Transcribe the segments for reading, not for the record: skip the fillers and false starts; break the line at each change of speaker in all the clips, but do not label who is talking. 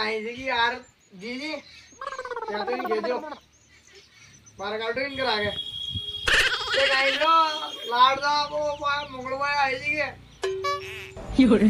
कहीं से कि यार जी जी क्या तो नहीं दो बार काटो इनके आगे ये कहीं लो लाड़ दा वो मंगलवार आए जी के योरे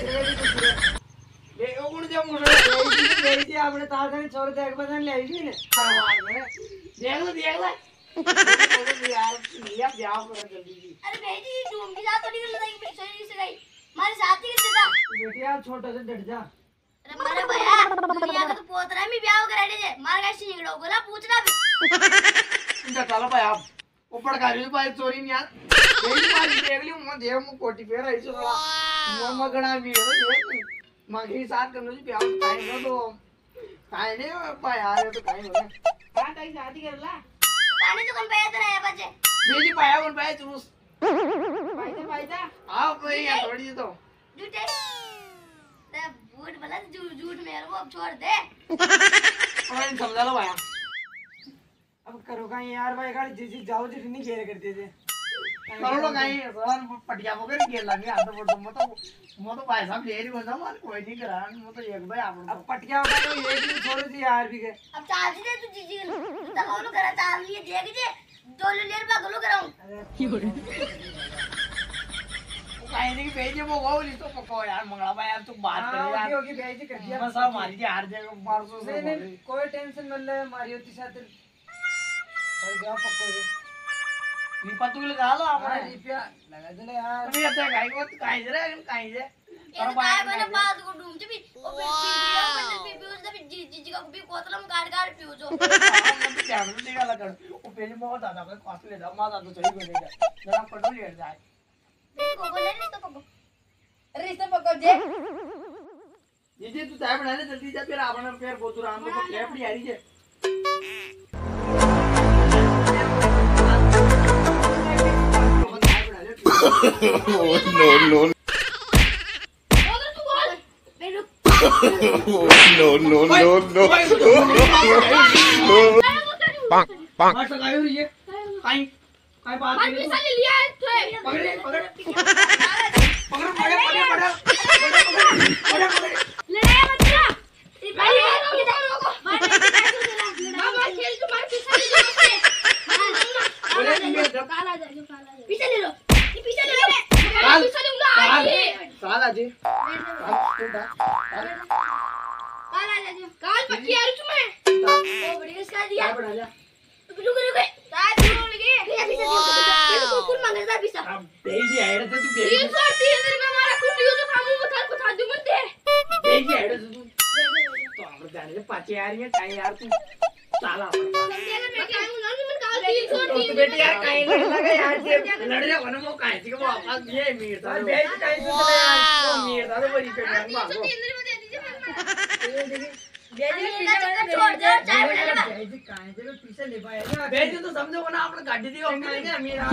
ये वो कौन जब मुझे ले जी आपने ताजा ने छोड़ दे एक बदन ले आई ने मार में देख ले यार लिया जाओ करो जल्दी जी।
अरे बेटी डूम की जा तो निकल गई पिछड़ी से गई हमारे साथ ही कैसे था
बेटी यार छोटा से डट जा।
अरे मारे भैया दुनिया का तो पोतरा में ब्याह कर रेडी है मार कैसे निकलो बोला पूछना भी
इनका चला भाई आप ऊपर का भी भाई चोरी नहीं यार यही मारी देख ली मैं देव में कोटी फेर आई सो मैं मगना भी है देख मगी साथ करने जी ब्याह काहे ना तो काहे ने भाई यार तो काहे होने का कहीं शादी करला
पानी तो कम पे इतना है बच्चे
बेटी पाया कौन पाया चूस
भाई जा
आओ भाई यार थोड़ी तो
झूठे ते झूठ बोला झूठ मेरे को अब छोड़ दे
और इन समझा लो भाई अब करो कहीं यार भाई गाड़ी जी जाओ जी नहीं घेर करते थे करो लो कहीं सर पटिया को कर घेर लगे हाथ पर तो भाई साहब ले रही हो ना मार कोई नहीं करा मैं तो एक भाई आप अब पटिया का ये भी छोड़ दी यार भी के
अब चाल दे तू जीजी तब वो करा चाल लिए देख जे दो लेर पगलो कराऊं
कहीं नहीं भेजे वो नहीं तो पको यार मंगला भाई यार तू बात कर यार होगी भेज कर दिया बस अब मारी थी हार जाएगा परसों से नहीं कोई टेंशन मत ले मारी होती साथ और जाओ पको नहीं पतू लगा लो आपने रुपया लगा दे यार नहीं आता गाय को काहे रे काहे से
और काय मैंने बात को ढूंढ भी ओ पीपी उसने भी जीजी का भी कोतलम गाड़ पियो जो
हम ध्यान से देखा लगा वो पहले बहुत ज्यादा का कॉस्ट ले जाओ माता तो सही बोलेगा जरा पटो लेट जाए
को बोले नहीं तो पको अरे इसे पको जे
जीजी तू चाय बना ले जल्दी जा फिर आपन फिर गोतुराम को केपड़ी आ रही है no bang bang masa kayu ये काई काई बात है पैसा ले लिया है पकड़
लड़ाया मत करा भाई रोको मामा खेल तुम्हारे पीछे ले लो काला जा पीछे ले लो ये पीछे ले लो पीछे लूंगा
काला जी
काला जा काल पक्की यार तुम्हें ओ बड़ी इसका दिया
बना जा
रुक साथ छोड़ लगे ये पीछे ये तो कुकुर मांग रहा पीछा
अब भेज है तो तू भेज
330 का हमारा कुटियो तो सामू बता दूं मत दे
भेज है तू तो हम जाने से पाचे आ रही है काई यार तू साला तो बेटी यार काई लगा यार ये लड़ जा वनो वो काई थी वो वापस ये मीर था भेज काई सुन ले यार वो मीर था बड़ी पे मांगो पीछे ले पाएगा भेज तो समझो ना आपने गाड़ी दी हमने क्या मेरा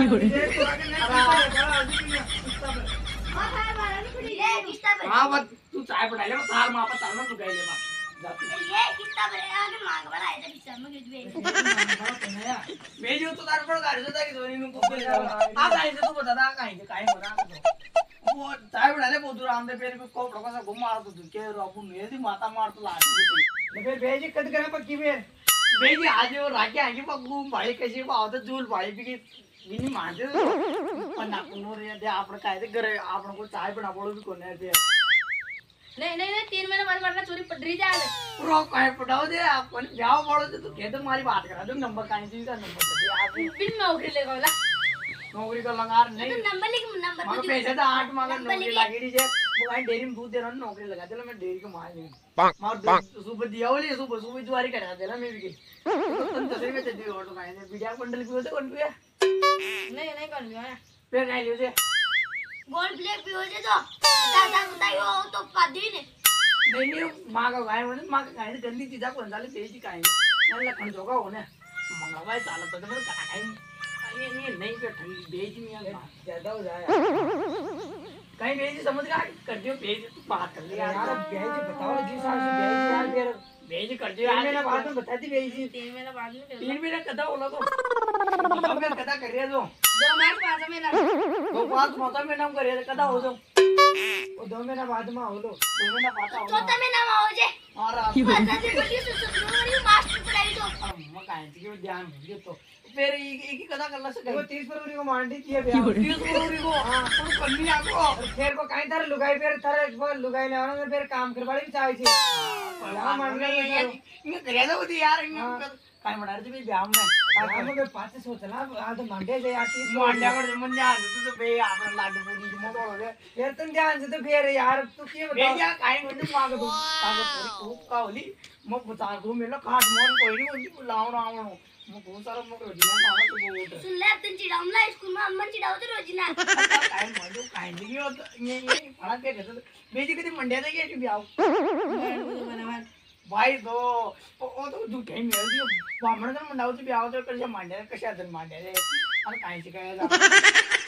हां बस तू चाय बना ले तार मां पर तार तू गए ले बा
ये कितना बड़े आगे मांग बड़ा है पीछे में गिर
भेज तो तार पर गाड़ी से कि सोनी को को आ काई से तू बता काई से काई बना वो चाय बना ले बहुत राम दे पेड़ को लोगों से घुमा तो के रोबू मेरी माता मार तो लाठी फिर भेज कद करे पक्की फिर भेज आज वो राके आगे पक्कू भाई कैसे पाव तो झूल भाई भी बिनी मार दे और ना कोनो रे दे आपण काय ते घरे आपण को चाय बना पड़ो भी कोने दे
नहीं 3 महीने बाद वरना चोरी पड़ रही जाए
प्रो काय पटाओ दे अपन जाओ पड़ो तो कह दो मारी बात करा दो नंबर काई सी का नंबर दे आप
बिन नौकरी लेगावला
नौकरी का लंगार नहीं
तो नंबर लिख नंबर
मगर पैसे तो 8 मगर नौकरी लागेड़ी जे वो कहीं डेयरी में दूध दे रहा नौकरी लगा दे मैं डेयरी को मार ले मार सुबह दिया वाली सुबह जुआरी करा दे ना मैं भी तुम तो सही में चली ऑटो काहे ने बिटिया बंडल पियो तो कौन पिया
नहीं कौन पिया
फिर नहीं लियो जे
गोल्ड ब्लैक पियो जे तो दादा बताइयो तो पादी ने
नहीं मां का गाय होने मां का गाय जल्दी सीधा कौन डाले तेजी काहे नहीं लखन जोगा होने मंगा भाई चाल तो मैं कटा खाई ये नहीं पे ठंडी बेच नहीं ज्यादा हो जाए कहीं बेच समझ का कर दियो बेच तू बात कर ले यार बेच बताओ जी साहब से बेच यार फिर बेच कर दियो यार मैंने बाद में बता दी बेच
3 महीने बाद में
3 महीने कदा बोला तो अब मैं कदा कर रहे जो
2 मार्च 5 महीना
2 5 मौसम में नाम करे कदा हो जो वो 2 महीना बाद में हो लो 2 महीना बाद हो
तो तमे नाम हो जे
अरे
माझा ते बड़ी सुसुम मास्टर पढ़ाई तो
मग काय की ध्यान घेतो फिर एक कदा करला सके
वो 30 फरवरी को मांडी थी ब्याह
30 फरवरी को हां तो करनी आपको
फिर को काई तार लुगाई फिर तार वो लुगाई ले आना फिर काम करवाड़ी भी चाहे छे ब्याह मांडने
ये करेगा होती यार काय म्हणणार तुम्ही ब्याह में
ब्याह में पाच सोचला आज मांडे जे आती
मांड्याकडे म्हणजे आज तुझं बे आपण लाडू पोळी मोबाईल
फिर तुम ध्यान से तो फिर यार तू के
बे या काय म्हणते मागतो कागद खूप कावली मग बता दो मेला खास मन कोई नहीं होती लावण आवण मग बहुत सारा मग रोजीना मामा तो बोलतो
सुन ले तुम चिडावला स्कूल में अम्मा चिडावते रोजीना
काय म्हणतो काय नाही होत ये फळा के घेतो बेजी कधी मंड्यात गेली ब्याह भाई तो ओ तो झुठे मिळेल ती बामण जर मंडावची ब्याह तर कशा मांड्या कशा जण मांड्या अरे कायची काय